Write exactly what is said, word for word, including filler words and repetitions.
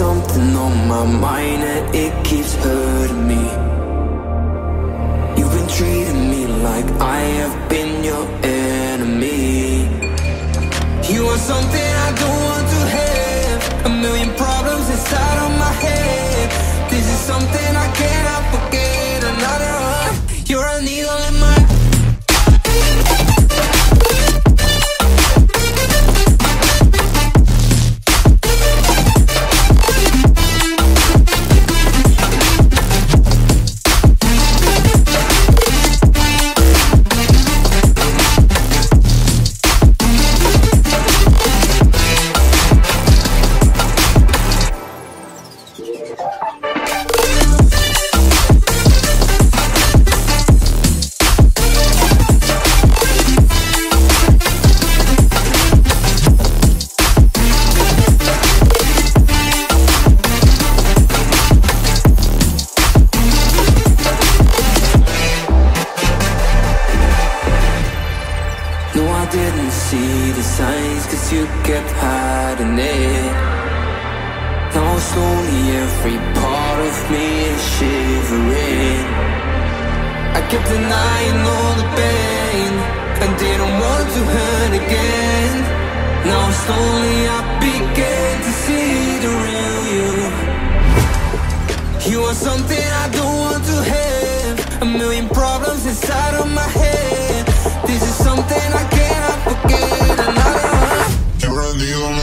something on my mind and it keeps hurting me. You've been treating me like I have been your enemy. You are something I don't want to have, a million problems inside of my head. This is something I cannot forget. Another one, you're a needle in my didn't see the signs, cause you kept hiding it. Now slowly every part of me is shivering. I kept denying all the pain and didn't want to hurt again. Now slowly I began to see the real you. You are something I don't want to have, a million problems inside of my head. This is something I cannot forget. Another one, you're a needle